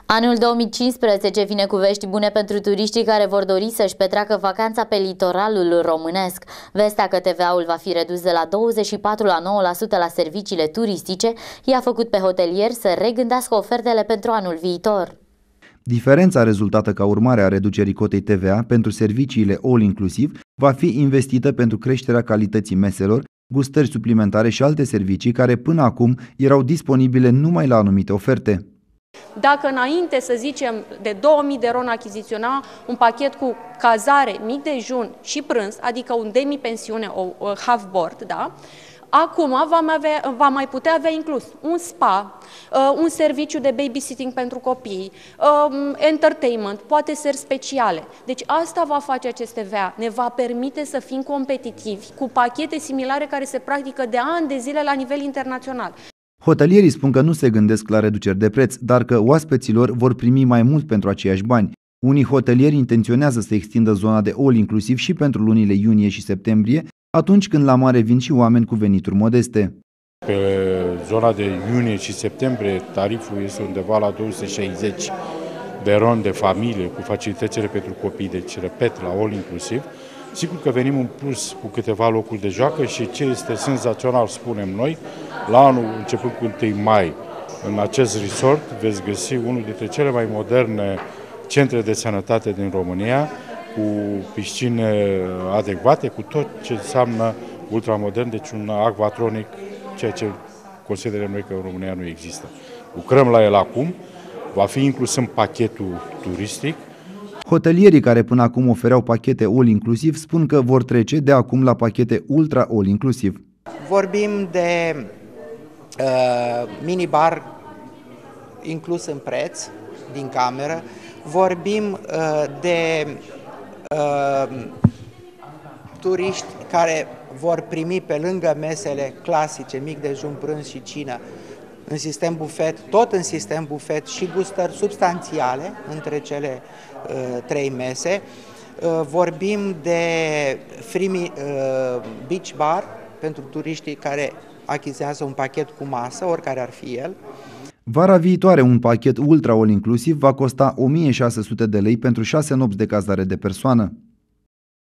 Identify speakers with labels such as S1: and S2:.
S1: Anul 2015 vine cu vești bune pentru turiștii care vor dori să-și petreacă vacanța pe litoralul românesc. Vestea că TVA-ul va fi redus de la 24 la 9% la serviciile turistice i-a făcut pe hotelieri să regândească ofertele pentru anul viitor.
S2: Diferența rezultată ca urmare a reducerii cotei TVA pentru serviciile all-inclusiv va fi investită pentru creșterea calității meselor, gustări suplimentare și alte servicii care până acum erau disponibile numai la anumite oferte.
S3: Dacă înainte, să zicem, de 2000 de RON achiziționa un pachet cu cazare, mic dejun și prânz, adică un demi-pensiune, o half-board, da? Acum va mai putea avea inclus un spa, un serviciu de babysitting pentru copii, entertainment, poate seri speciale. Deci asta va face acest TVA, ne va permite să fim competitivi cu pachete similare care se practică de ani de zile la nivel internațional.
S2: Hotelierii spun că nu se gândesc la reduceri de preț, dar că oaspeților vor primi mai mult pentru aceiași bani. Unii hotelieri intenționează să extindă zona de all-inclusiv și pentru lunile iunie și septembrie, atunci când la mare vin și oameni cu venituri modeste.
S4: Pe zona de iunie și septembrie tariful este undeva la 260 de RON de familie cu facilitățile pentru copii, deci repet, la all-inclusiv. Sigur că venim în plus cu câteva locuri de joacă și ce este senzațional, spunem noi, la anul începând cu 1 mai, în acest resort veți găsi unul dintre cele mai moderne centre de sănătate din România, cu piscine adecvate, cu tot ce înseamnă ultramodern, deci un acvatronic, ceea ce considerăm noi că în România nu există. Lucrăm la el acum, va fi inclus în pachetul turistic.
S2: Hotelierii care până acum ofereau pachete all-inclusiv spun că vor trece de acum la pachete ultra all-inclusiv.
S5: Vorbim de minibar inclus în preț din cameră, vorbim de turiști care vor primi pe lângă mesele clasice, mic dejun, prânz și cină, în sistem bufet, tot în sistem bufet și gustări substanțiale între cele trei mese. Vorbim de free beach bar pentru turiștii care achiziționează un pachet cu masă, oricare ar fi el.
S2: Vara viitoare, un pachet ultra all-inclusiv va costa 1600 de lei pentru 6 nopți de cazare de persoană.